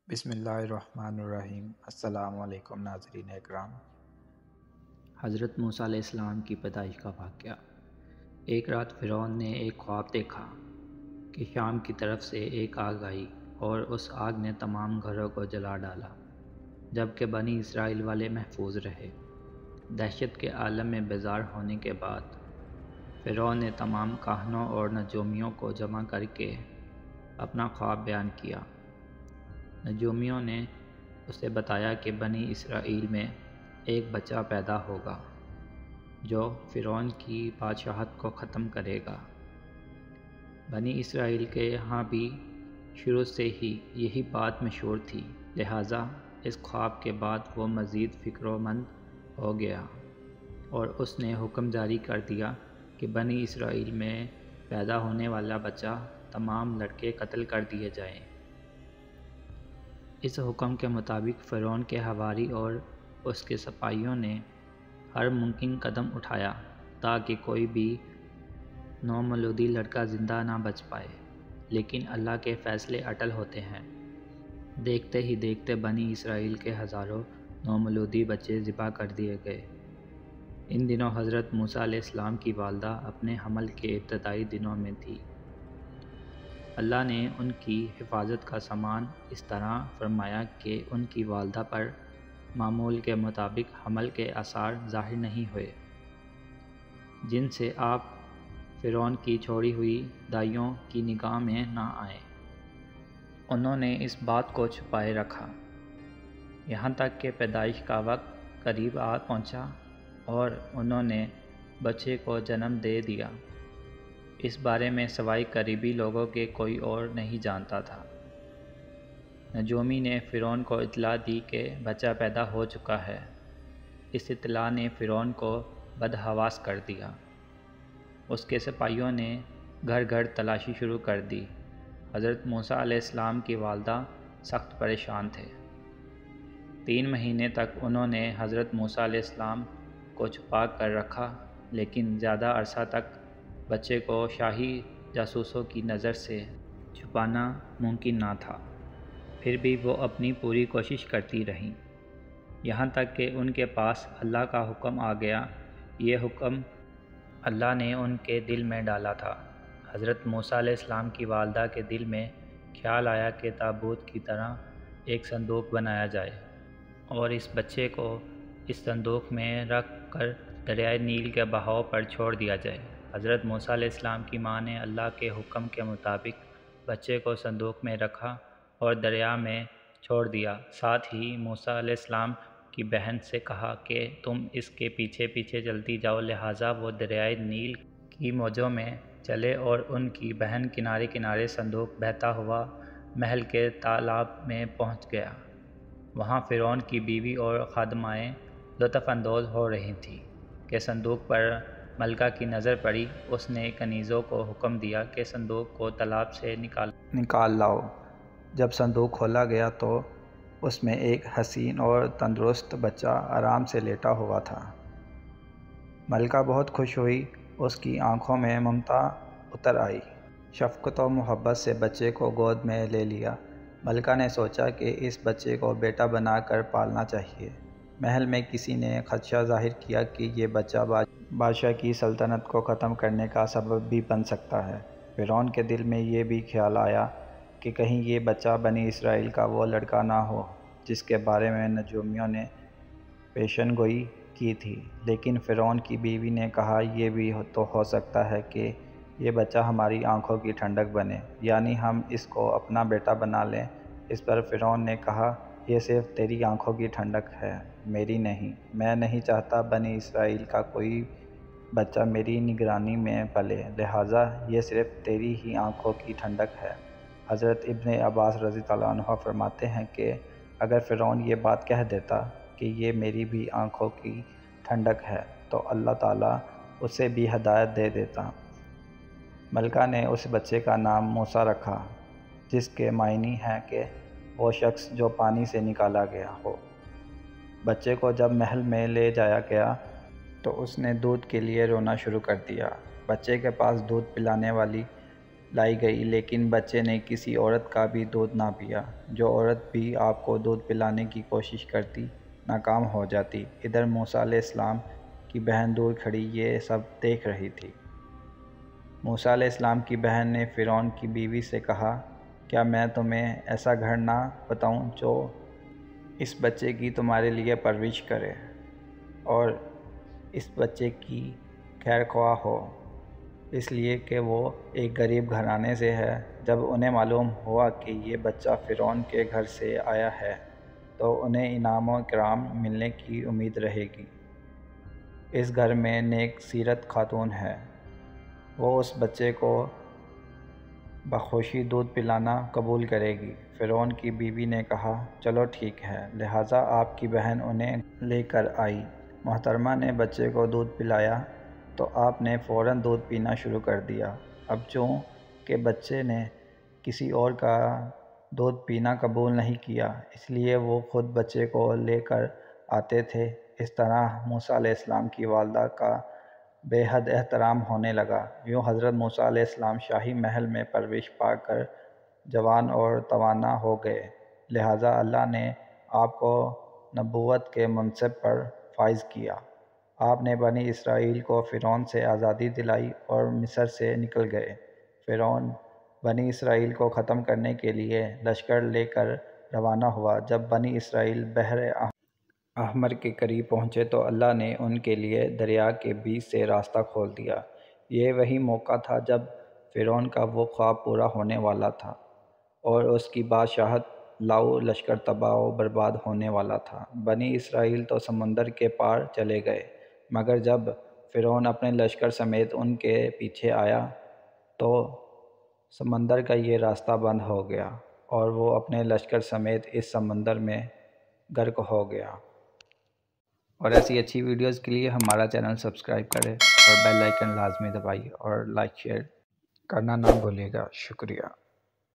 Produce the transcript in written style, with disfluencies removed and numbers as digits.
بسم اللہ الرحمن الرحیم۔ السلام علیکم ناظرین اکرام۔ حضرت موسیٰ علیہ السلام کی پیدائش کا واقعہ۔ ایک رات فرعون نے ایک خواب دیکھا کہ شام کی طرف سے ایک آگ آئی اور اس آگ نے تمام گھروں کو جلا ڈالا، جبکہ بنی اسرائیل والے محفوظ رہے۔ دہشت کے عالم میں بیزار ہونے کے بعد فرعون نے تمام کاہنوں اور نجومیوں کو جمع کر کے اپنا خواب بیان کیا۔ نجومیوں نے اسے بتایا کہ بنی اسرائیل میں ایک بچہ پیدا ہوگا جو فرعون کی بادشاہت کو ختم کرے گا۔ بنی اسرائیل کے یہاں بھی شروع سے ہی یہی بات مشہور تھی، لہٰذا اس خواب کے بعد وہ مزید فکر مند ہو گیا اور اس نے حکم جاری کر دیا کہ بنی اسرائیل میں پیدا ہونے والا بچہ تمام لڑکے قتل کر دیے جائیں۔ اس حکم کے مطابق فرعون کے حواری اور اس کے سپاہیوں نے ہر ممکن قدم اٹھایا تاکہ کوئی بھی نومولودی لڑکا زندہ نہ بچ پائے، لیکن اللہ کے فیصلے اٹل ہوتے ہیں۔ دیکھتے ہی دیکھتے بنی اسرائیل کے ہزاروں نومولودی بچے ذبح کر دیے گئے۔ ان دنوں حضرت موسیٰ علیہ السلام کی والدہ اپنے حمل کے ابتدائی دنوں میں تھی۔ اللہ نے ان کی حفاظت کا سامان اس طرح فرمایا کہ ان کی والدہ پر معمول کے مطابق حمل کے آثار ظاہر نہیں ہوئے، جن سے آپ فرعون کی چھوڑی ہوئی دائیوں کی نگاہ میں نہ آئیں۔ انہوں نے اس بات کو چھپائے رکھا یہاں تک کہ پیدائش کا وقت قریب آ پہنچا اور انہوں نے بچے کو جنم دے دیا۔ اس بارے میں سوائے قریبی لوگوں کے کوئی اور نہیں جانتا تھا۔ نجومی نے فرعون کو اطلاع دی کہ بچہ پیدا ہو چکا ہے۔ اس اطلاع نے فرعون کو بدحواس کر دیا۔ اس کے سپاہیوں نے گھر گھر تلاشی شروع کر دی۔ حضرت موسیٰ علیہ السلام کی والدہ سخت پریشان تھے۔ 3 مہینے تک انہوں نے حضرت موسیٰ علیہ السلام کو چھپا کر رکھا، لیکن زیادہ عرصہ تک بچے کو شاہی جاسوسوں کی نظر سے چھپانا ممکن نہ تھا۔ پھر بھی وہ اپنی پوری کوشش کرتی رہیں، یہاں تک کہ ان کے پاس اللہ کا حکم آ گیا۔ یہ حکم اللہ نے ان کے دل میں ڈالا تھا۔ حضرت موسیٰ علیہ السلام کی والدہ کے دل میں خیال آیا کہ تابوت کی طرح ایک صندوق بنایا جائے اور اس بچے کو اس صندوق میں رکھ کر دریائے نیل کے بہاؤ پر چھوڑ دیا جائے۔ حضرت موسیٰ علیہ السلام کی ماں نے اللہ کے حکم کے مطابق بچے کو صندوق میں رکھا اور دریا میں چھوڑ دیا۔ ساتھ ہی موسیٰ علیہ السلام کی بہن سے کہا کہ تم اس کے پیچھے پیچھے چلتی جاؤ، لہٰذا وہ دریائے نیل کی موجوں میں چلے اور ان کی بہن کنارے کنارے صندوق بہتا ہوا محل کے تالاب میں پہنچ گیا۔ وہاں فرعون کی بیوی اور خادمائیں لطف اندوز ہو رہی تھیں کہ صندوق پر ملکہ کی نظر پڑی۔ اس نے کنیزوں کو حکم دیا کہ صندوق کو تالاب سے نکال لاؤ۔ جب صندوق کھولا گیا تو اس میں ایک حسین اور تندرست بچہ آرام سے لیٹا ہوا تھا۔ ملکہ بہت خوش ہوئی، اس کی آنکھوں میں ممتا اتر آئی۔ شفقت و محبت سے بچے کو گود میں لے لیا۔ ملکہ نے سوچا کہ اس بچے کو بیٹا بنا کر پالنا چاہیے۔ محل میں کسی نے خدشہ ظاہر کیا کہ یہ بچہ بادشاہ کی سلطنت کو ختم کرنے کا سبب بھی بن سکتا ہے۔ فرعون کے دل میں یہ بھی خیال آیا کہ کہیں یہ بچہ بنی اسرائیل کا وہ لڑکا نہ ہو جس کے بارے میں نجومیوں نے پیشن گوئی کی تھی۔ لیکن فرعون کی بیوی نے کہا یہ بھی تو ہو سکتا ہے کہ یہ بچہ ہماری آنکھوں کی ٹھنڈک بنے، یعنی ہم اس کو اپنا بیٹا بنا لیں۔ اس پر فرعون نے کہا یہ صرف تیری آنکھوں کی ٹھنڈک ہے، میری نہیں۔ میں نہیں چاہتا بنی اسرائیل کا کوئی بچہ میری نگرانی میں پلے، لہٰذا یہ صرف تیری ہی آنکھوں کی ٹھنڈک ہے۔ حضرت ابن عباس رضی اللہ عنہ فرماتے ہیں کہ اگر فرعون یہ بات کہہ دیتا کہ یہ میری بھی آنکھوں کی ٹھنڈک ہے تو اللہ تعالیٰ اسے بھی ہدایت دے دیتا۔ ملکہ نے اس بچے کا نام موسیٰ رکھا، جس کے معنی ہیں کہ وہ شخص جو پانی سے نکالا گیا ہو۔ بچے کو جب محل میں لے جایا گیا تو اس نے دودھ کے لیے رونا شروع کر دیا۔ بچے کے پاس دودھ پلانے والی لائی گئی، لیکن بچے نے کسی عورت کا بھی دودھ نہ پیا۔ جو عورت بھی آپ کو دودھ پلانے کی کوشش کرتی ناکام ہو جاتی۔ ادھر موسیٰ علیہ السلام کی بہن دور کھڑی یہ سب دیکھ رہی تھی۔ موسیٰ علیہ السلام کی بہن نے فرعون کی بیوی سے کہا، کیا میں تمہیں ایسا گھر نہ بتاؤں جو اس بچے کی تمہارے لیے پرورش کرے اور اس بچے کی خیر خواہ ہو، اس لیے کہ وہ ایک غریب گھرانے سے ہے۔ جب انہیں معلوم ہوا کہ یہ بچہ فرعون کے گھر سے آیا ہے تو انہیں انعام و اکرام ملنے کی امید رہے گی۔ اس گھر میں نیک سیرت خاتون ہے، وہ اس بچے کو بخوشی دودھ پلانا قبول کرے گی۔ فرعون کی بیوی نے کہا، چلو ٹھیک ہے، لہٰذا آپ کی بہن انہیں لے کر آئی۔ محترمہ نے بچے کو دودھ پلایا تو آپ نے فوراً دودھ پینا شروع کر دیا۔ اب چونکہ بچے نے کسی اور کا دودھ پینا قبول نہیں کیا، اس لیے وہ خود بچے کو لے کر آتے تھے۔ اس طرح موسیٰ علیہ السلام کی والدہ کا بے حد احترام ہونے لگا۔ یوں حضرت موسیٰ علیہ السلام شاہی محل میں پرورش پا کر جوان اور توانا ہو گئے، لہٰذا اللہ نے آپ کو نبوت کے منصب پر فائز کیا۔ آپ نے بنی اسرائیل کو فرعون سے آزادی دلائی اور مصر سے نکل گئے۔ فرعون بنی اسرائیل کو ختم کرنے کے لیے لشکر لے کر روانہ ہوا۔ جب بنی اسرائیل بحر احمر کے قریب پہنچے تو اللہ نے ان کے لیے دریا کے بیچ سے راستہ کھول دیا۔ یہ وہی موقع تھا جب فرعون کا وہ خواب پورا ہونے والا تھا اور اس کی بادشاہت لاؤ لشکر تباہ و برباد ہونے والا تھا۔ بنی اسرائیل تو سمندر کے پار چلے گئے، مگر جب فرعون اپنے لشکر سمیت ان کے پیچھے آیا تو سمندر کا یہ راستہ بند ہو گیا اور وہ اپنے لشکر سمیت اس سمندر میں غرق ہو گیا۔ اور ایسی اچھی ویڈیوز کے لیے ہمارا چینل سبسکرائب کریں اور بیل آئیکن لازمی دبائیے اور لائک شیئر کرنا نہ بھولیے گا۔ شکریہ۔